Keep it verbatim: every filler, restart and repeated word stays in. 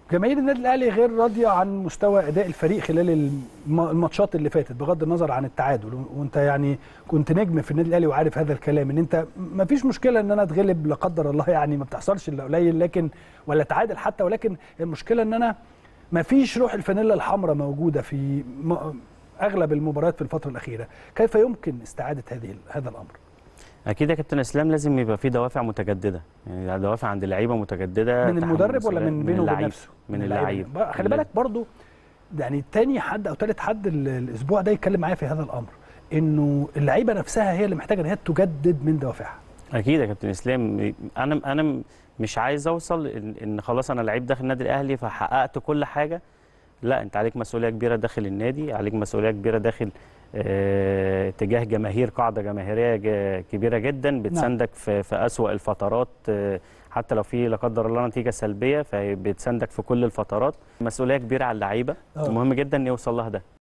جماهير النادي الاهلي غير راضيه عن مستوى اداء الفريق خلال الم- الماتشات اللي فاتت بغض النظر عن التعادل، وانت يعني كنت نجم في النادي الاهلي وعارف هذا الكلام، ان انت ما فيش مشكله ان انا اتغلب لا قدر الله، يعني ما بتحصلش الا قليل، لكن ولا تعادل حتى، ولكن المشكله ان انا ما فيش روح الفانيلا الحمراء موجوده في م- اغلب المباريات في الفتره الاخيره. كيف يمكن استعاده هذه هذا الامر؟ اكيد يا كابتن اسلام لازم يبقى في دوافع متجدده، يعني دوافع عند اللعيبه متجدده. من تحمل المدرب ولا مسؤولية من من بينه وبين اللعيب نفسه؟ من اللعيبة. اللعيب. بقى خلي بالك برضو، يعني تاني حد او تالت حد ال- الاسبوع ده يتكلم معايا في هذا الامر، انه اللعيبه نفسها هي اللي محتاجه ان هي تجدد من دوافعها. اكيد يا كابتن اسلام، انا انا مش عايز اوصل ان إن خلاص انا لعيب داخل النادي الاهلي فحققت كل حاجه. لا، انت عليك مسؤوليه كبيره داخل النادي، عليك مسؤوليه كبيره داخل اه تجاه جماهير، قاعده جماهيريه ج- كبيره جدا بتساندك في في اسوأ الفترات، اه حتى لو في لا قدر الله نتيجه سلبيه فبتساندك في كل الفترات. مسؤوليه كبيره على اللعيبه، آه. مهم جدا ان يوصل لها ده.